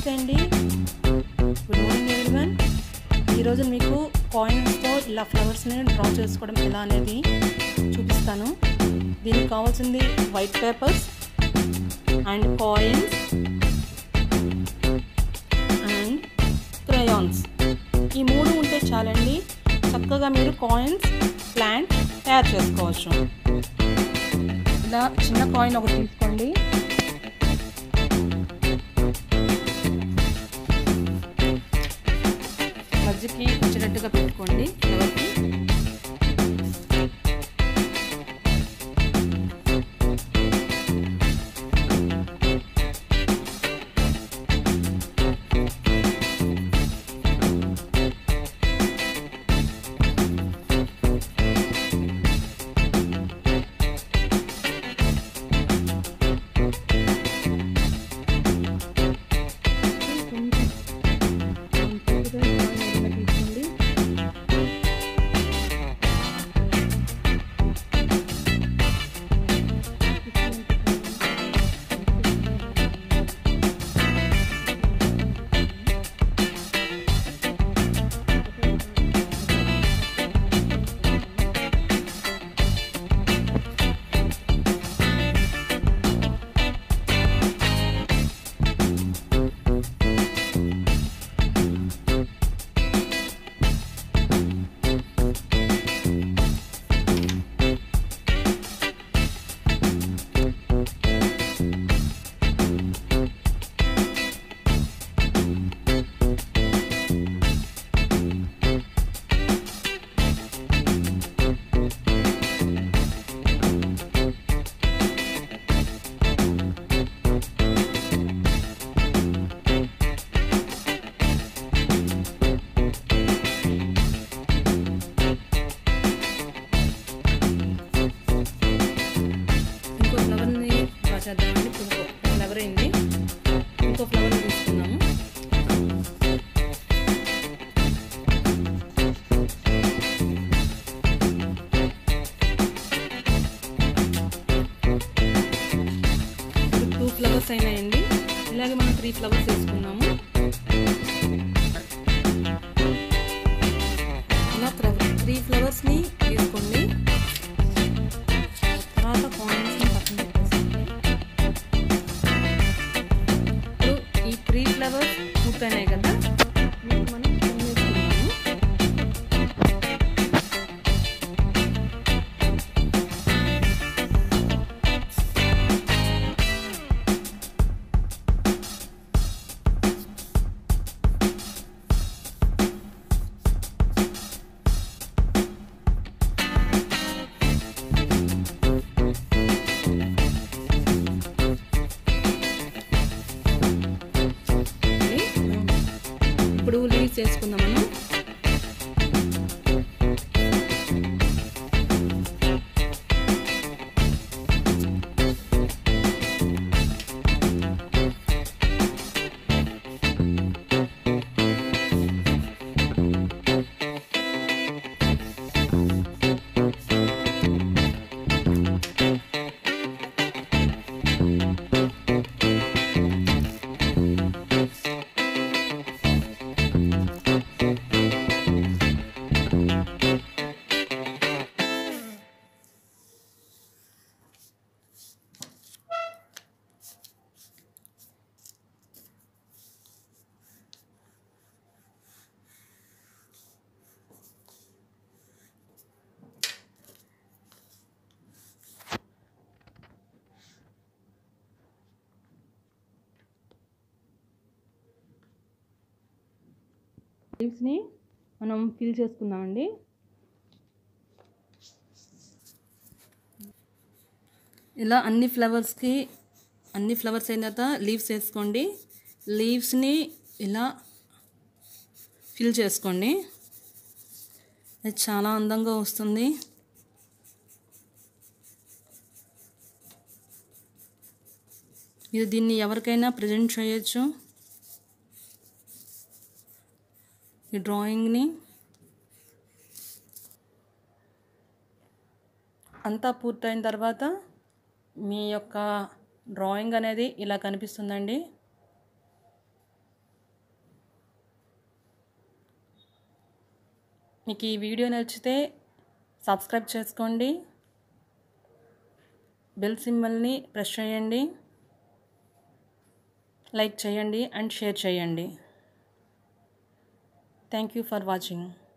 నమస్తే అండి. Good morning everyone. ఈరోజు మీకు కాయిన్స్తో ఇలా ఫ్లవర్స్ని డ్రా చేసుకోవడం ఎలా అనేది చూపిస్తాను. దీనికి కావాల్సింది white papers and coins and crayons. ఈ మూడు ఉంటే చాలండి, చక్కగా మీరు కాయిన్స్ ప్లాంట్ తయారు చేసుకోవచ్చు. ఇలా చిన్న కాయిన్ ఒకటి తీసుకోండి. మధ్యకి వచ్చేటట్టుగా పెట్టుకోండి ఫ్లవర్కి. చేద్దామండి. ఇంకో ఫ్లవర్ అయింది, ఇంకో ఫ్లవర్ తీసుకున్నాము. ఇప్పుడు 2 ఫ్లవర్స్ అయినాయండి. ఇలాగే మనం 3 ఫ్లవర్స్ వేసుకున్నాము. ఇలా 3 ఫ్లవర్స్ని తీసుకోండి. తర్వాత కాయిన్స్ని పక్కన పెట్టేసుకోండి. ఈ 3 ఫ్లవర్స్ పూర్తయినాయి కదా, వీటిని మనం వేసుకున్నాము. ఇప్పుడు లీవ్స్ వేసుకుందాం మనం. లీవ్స్ని మనం ఫిల్ చేసుకుందామండి. ఇలా అన్ని ఫ్లవర్స్ అయిన తర్వాత లీవ్స్ వేసుకోండి. లీవ్స్ని ఇలా ఫిల్ చేసుకోండి. అది చాలా అందంగా వస్తుంది. మీరు దీన్ని ఎవరికైనా ప్రజెంట్ చేయొచ్చు. ఈ డ్రాయింగ్ని అంతా పూర్తయిన తర్వాత మీ యొక్క డ్రాయింగ్ అనేది ఇలా కనిపిస్తుందండి. మీకు ఈ వీడియో నచ్చితే సబ్స్క్రైబ్ చేసుకోండి, బెల్ సింబల్ని ప్రెస్ చేయండి, లైక్ చేయండి అండ్ షేర్ చేయండి. Thank you for watching.